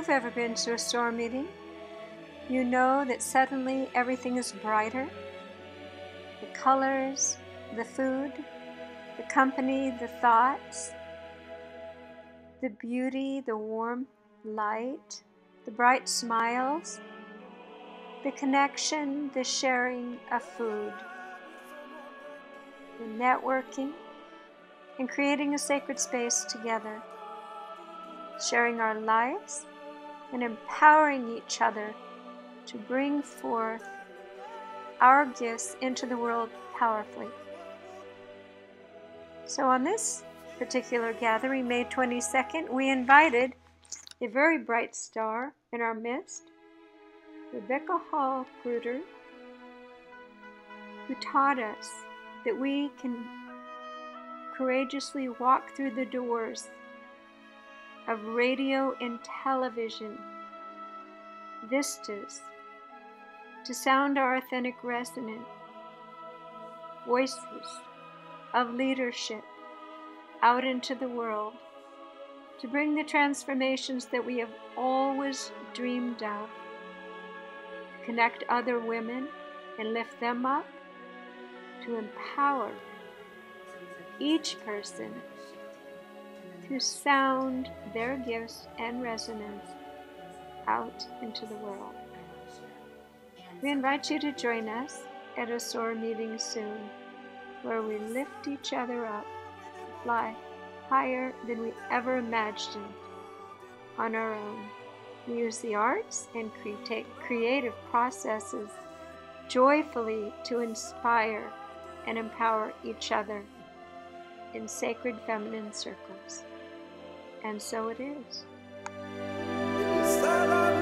you've ever been to a SOAR meeting, you know that suddenly everything is brighter. The colors, the food, the company, the thoughts, the beauty, the warm light, the bright smiles, the connection, the sharing of food, the networking, and creating a sacred space together, sharing our lives and empowering each other to bring forth our gifts into the world powerfully. So on this particular gathering, May 22nd, we invited a very bright star in our midst, Rebecca Hall Gruyter, who taught us that we can courageously walk through the doors of radio and television vistas to sound our authentic resonant voices of leadership out into the world, to bring the transformations that we have always dreamed of, to connect other women and lift them up, to empower each person to sound their gifts and resonance out into the world. We invite you to join us at a SOAR meeting soon, where we lift each other up, fly higher than we ever imagined on our own. We use the arts and creative processes joyfully to inspire and empower each other in sacred feminine circles. And so it is.